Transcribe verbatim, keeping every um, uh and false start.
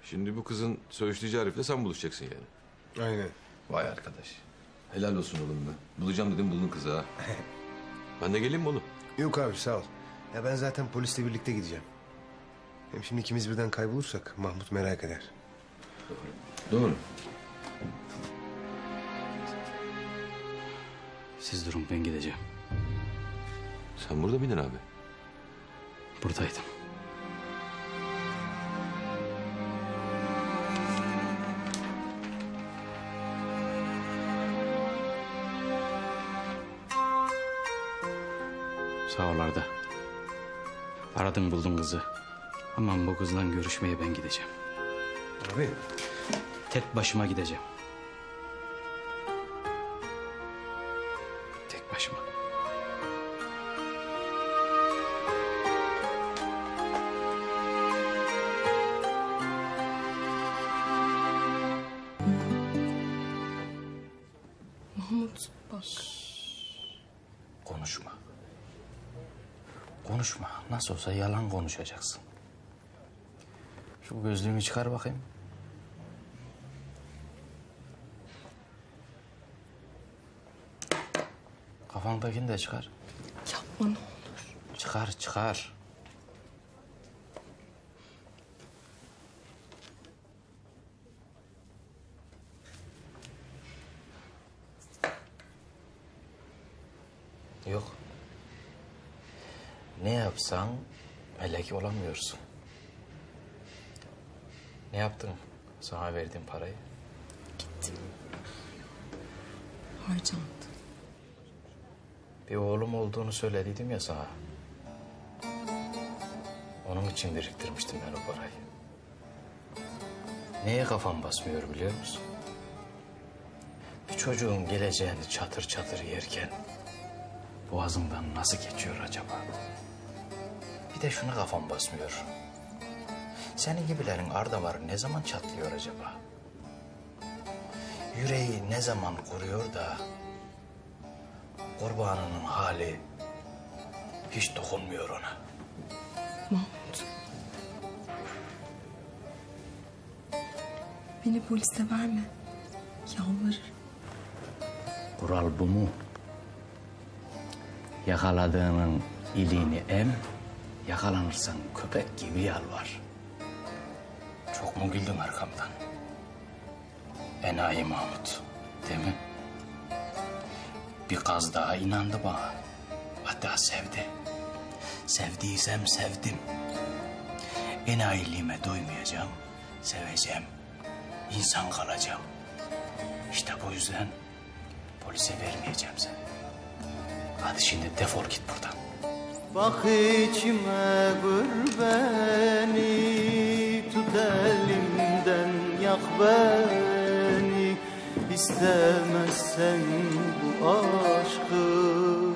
Şimdi bu kızın söğüşlücü Arif'le sen buluşacaksın yani. Aynen. Vay arkadaş. Helal olsun oğlum be. Bulacağım dedim buldun kızı ha. Ben de geleyim mi oğlum? Yok abi sağ ol. Ya ben zaten polisle birlikte gideceğim. Hem şimdi ikimiz birden kaybolursak Mahmut merak eder. Doğru. Doğru. Siz durun, ben gideceğim. Sen burada mıydın abi? Buradaydım. Sağ ol Arda. Aradın buldun kızı. Aman bu kızla görüşmeye ben gideceğim. Abi. Tek başıma gideceğim. Tek başıma. Mahmut bak. Konuşma. Konuşma. Nasıl olsa yalan konuşacaksın. Şu gözlüğünü çıkar bakayım. Kafandakini de çıkar. Yapma ne olur. Çıkar, çıkar. Yok. Ne yapsan melek olamıyorsun. Ne yaptın sana verdiğim parayı? Gittim. Harcandı. Bir oğlum olduğunu söylediydim ya sana. Onun için biriktirmiştim ben o parayı. Neye kafam basmıyor biliyor musun? Bir çocuğun geleceğini çatır çatır yerken boğazımdan nasıl geçiyor acaba? Bir de şuna kafam basmıyor. Senin gibilerin ardavarı ne zaman çatlıyor acaba? Yüreği ne zaman kuruyor da kurbanının hali hiç dokunmuyor ona. Mahmut. Beni polise verme. Yalvarırım. Kural bu mu? Yakaladığının iliğini em, yakalanırsan köpek gibi yalvar. Çok mu güldün arkamdan? Enayi Mahmut, değil mi? Bir kaz daha inandı bana. Hatta sevdi. Sevdiysem sevdim. Enayiliğime doymayacağım, seveceğim. İnsan kalacağım. İşte bu yüzden polise vermeyeceğim seni. Hadi şimdi defol git buradan. Bak içime vur beni, tut elimden yak beni. İstemezsen bu aşkı